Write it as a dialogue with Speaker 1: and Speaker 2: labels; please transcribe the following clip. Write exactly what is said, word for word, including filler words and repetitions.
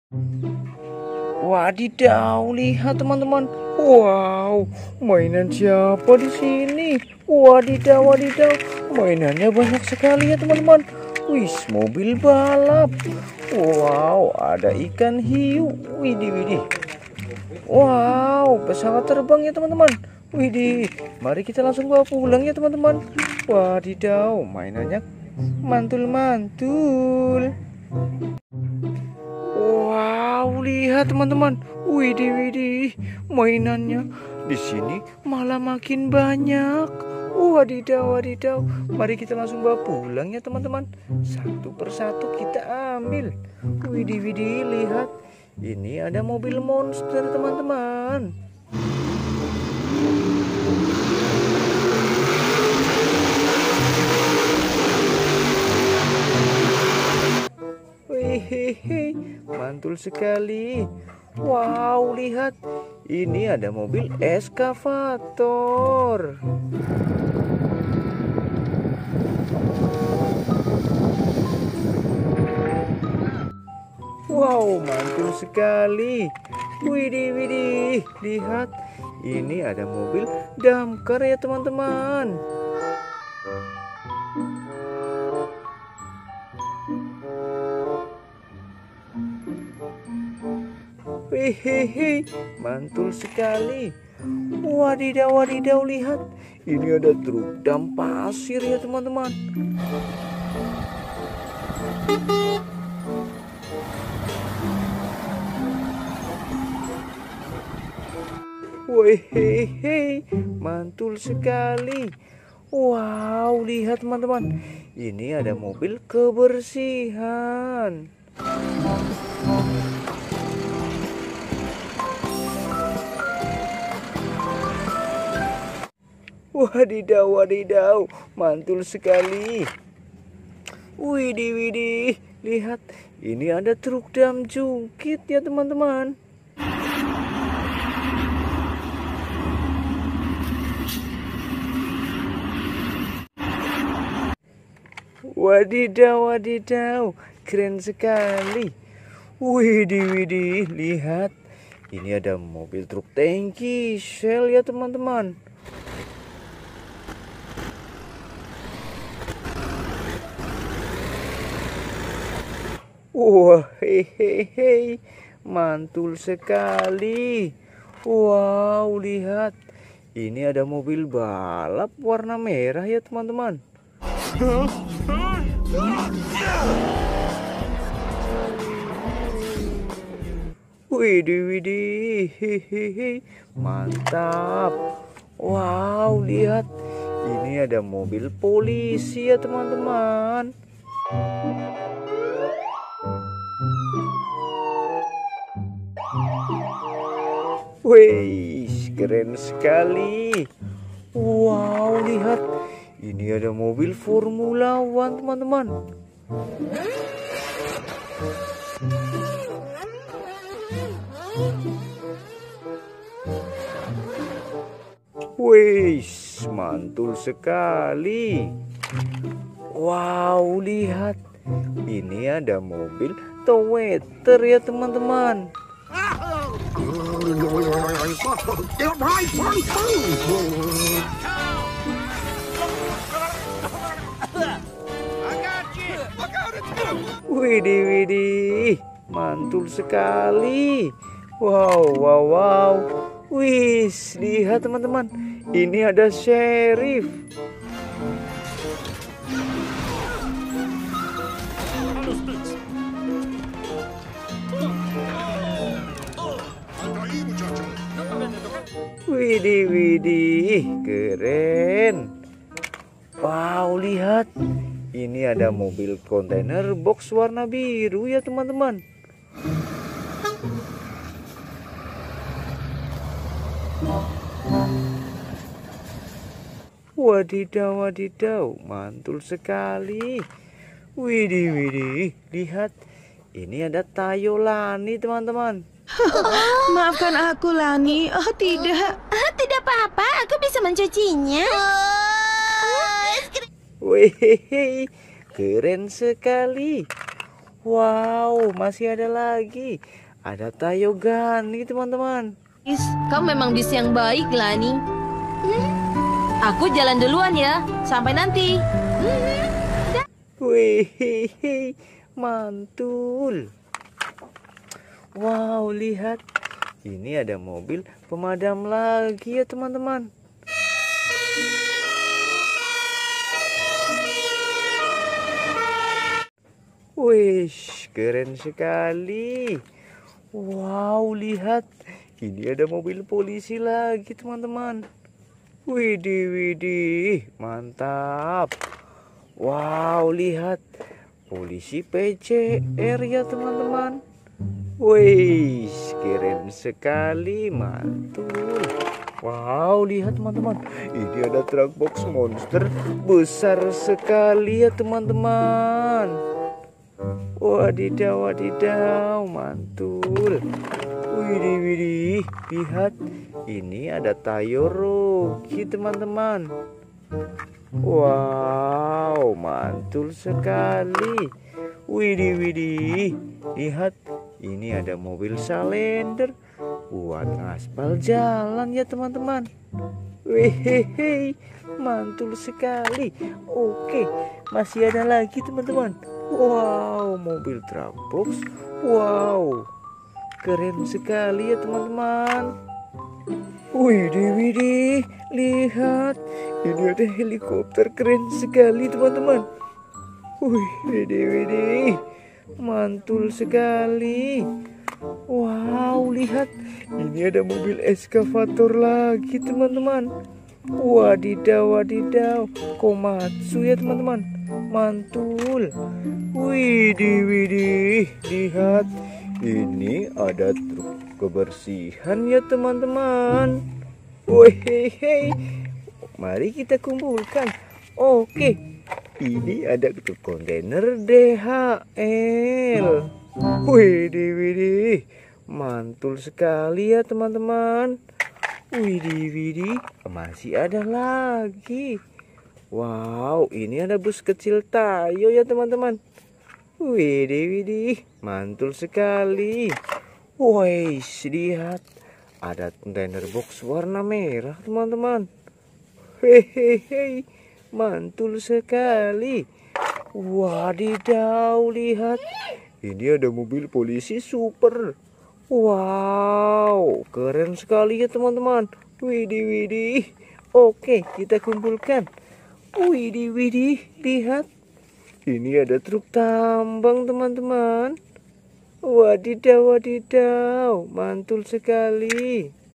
Speaker 1: Wadidaw, lihat teman-teman. Wow, mainan siapa di sini? Wadidaw, wadidaw. Mainannya banyak sekali ya teman-teman. Wih, mobil balap. Wow, ada ikan hiu. Widih, widih. Wow, pesawat terbang ya teman-teman. Widih, mari kita langsung bawa pulang ya teman-teman. Wadidaw, mainannya mantul-mantul. Wow, lihat teman-teman. Widih, widih, mainannya di sini malah makin banyak. Wadidaw, wadidaw. Mari kita langsung bawa pulang ya teman-teman. Satu persatu kita ambil. Widih, widih, lihat. Ini ada mobil monster teman-teman. Hehehe, mantul sekali. Wow, lihat. Ini ada mobil eskavator. Wow, mantul sekali. Widih, widih, lihat. Ini ada mobil damkar ya teman-teman. Hehehe, mantul sekali. Wadidaw, wadidaw, lihat. Ini ada truk dam pasir ya teman-teman. Wehehe, mantul sekali. Wow, lihat teman-teman. Ini ada mobil kebersihan. Wadidaw, wadidaw, mantul sekali. Widih, widih, lihat. Ini ada truk dam jungkit ya teman-teman. Wadidaw, wadidaw, keren sekali. Widih, widih, lihat. Ini ada mobil truk tangki Shell ya teman-teman. Wah, hehehe, mantul sekali. Wow, lihat. Ini ada mobil balap warna merah ya teman-teman. Widih, widih, hehehe, mantap. Wow, lihat. Ini ada mobil polisi ya teman-teman. Wih, keren sekali. Wow, lihat. Ini ada mobil Formula One teman-teman. Wih, mantul sekali. Wow, lihat. Ini ada mobil Toweter ya teman-teman. Widih, widih, mantul sekali. Wow, wow, wow. Wis, lihat teman-teman. Ini ada sheriff. Widih, widih, keren. Wow, lihat. Ini ada mobil kontainer box warna biru ya teman-teman. Wadidaw, wadidaw, mantul sekali. Widih, widih, lihat. Ini ada Tayo Lani teman-teman.
Speaker 2: Maafkan aku, Lani. Oh, tidak.
Speaker 3: Ah, tidak apa-apa, aku bisa mencucinya.
Speaker 1: Wehehe, keren sekali. Wow, masih ada lagi. Ada Tayogani, teman-teman.
Speaker 2: Is, kau memang bis yang baik, Lani. Aku jalan duluan ya. Sampai nanti.
Speaker 1: Wih, mantul. Wow, lihat. Ini ada mobil pemadam lagi ya, teman-teman. Wih, keren sekali. Wow, lihat. Ini ada mobil polisi lagi, teman-teman. Widih, widih, mantap. Wow, lihat. Polisi P C R ya, teman-teman. Wih, keren sekali, mantul. Wow, lihat teman-teman. Ini ada truk box monster besar sekali ya, teman-teman. Wadidaw, wadidaw, mantul. Widih, widih, lihat. Ini ada Tayoroki, teman-teman. Wow, mantul sekali. Widih, widih, lihat. Ini ada mobil Salender buat ngaspal jalan ya, teman-teman. Wehehe, mantul sekali. Oke, masih ada lagi, teman-teman. Wow, mobil truk box. Wow, keren sekali ya, teman-teman. Widih, widih, lihat. Ini ada helikopter keren sekali, teman-teman. Wih, widih, widih, mantul sekali. Wow, lihat. Ini ada mobil eskavator lagi, teman-teman. Wadidaw, wadidaw. Komatsu ya, teman-teman. Mantul. Widih, widih, lihat. Ini ada truk kebersihan ya, teman-teman. Wehehe. Mari kita kumpulkan. Oke. Ini ada kontainer D H L. Widih, widih, mantul sekali ya, teman-teman. Widih, widih, masih ada lagi. Wow, ini ada bus kecil Tayo ya, teman-teman. Widih, widih, mantul sekali. Woi, lihat, ada kontainer box warna merah, teman-teman. Hehehe, mantul sekali. Wadidaw, lihat. Ini ada mobil polisi super. Wow, keren sekali ya, teman-teman. Widih, widih. Oke, kita kumpulkan. Widih, widih, lihat. Ini ada truk tambang, teman-teman. Wadidaw, wadidaw, mantul sekali.